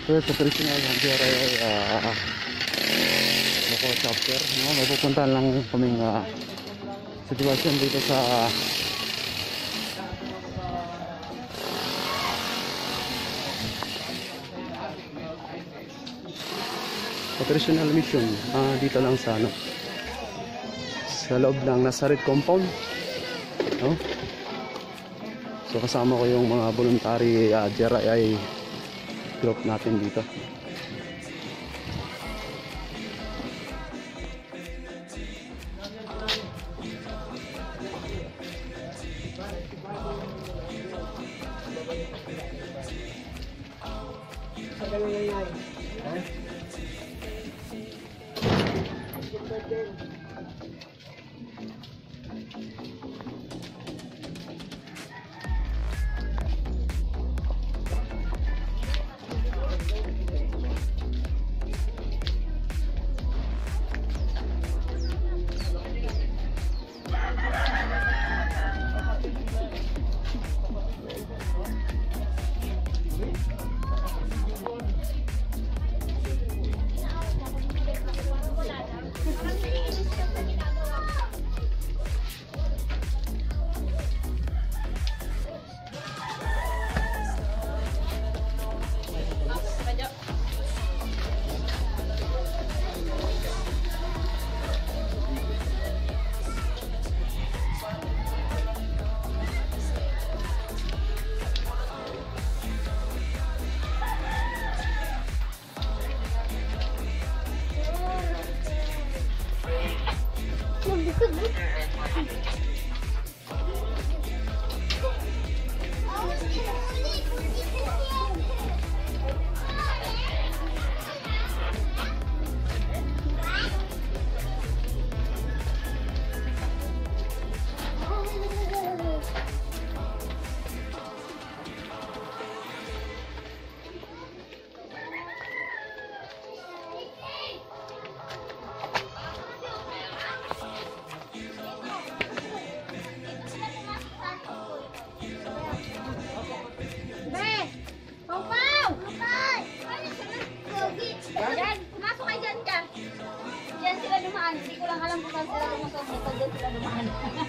So ito personal ng DRI local chapter, no? May pupuntahan lang kaming sitwasyon dito sa operational mission dito lang sa ano, sa loob ng Nazaret compound, no? So kasama ko yung mga voluntary DRI group natin dito. Hindi ko lang alam kung saan sila lumusog. Dito sila dumaan.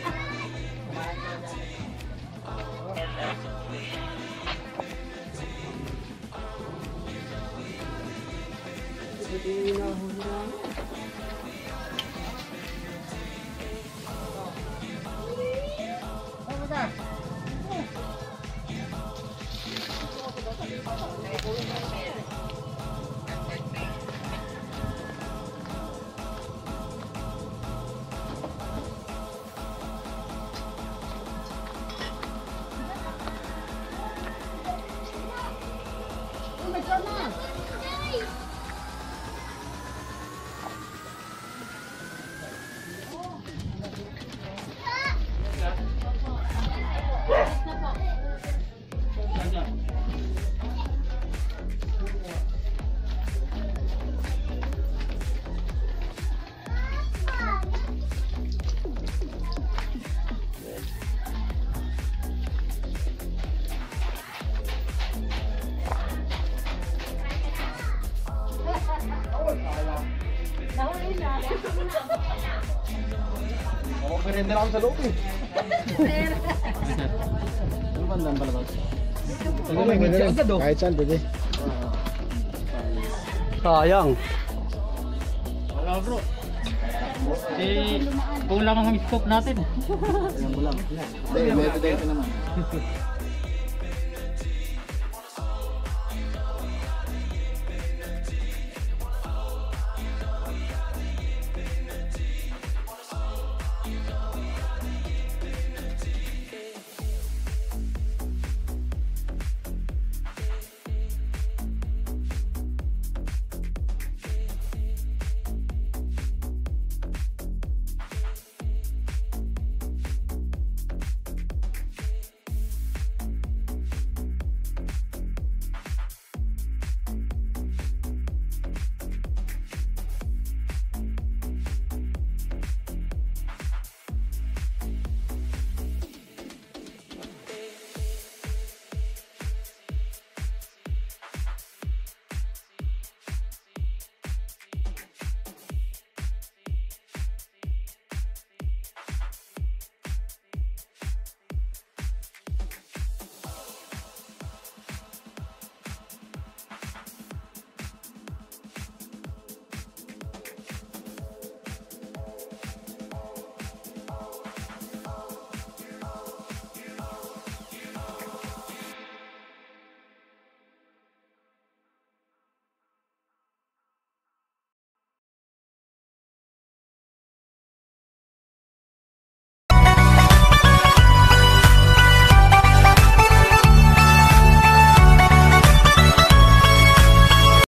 Merenda lang sa loob eh. Ano ba lang palabas? Kahit saan pwede. Sayang. Wala bro. Kulang ang scope natin. Hindi, may evidente naman.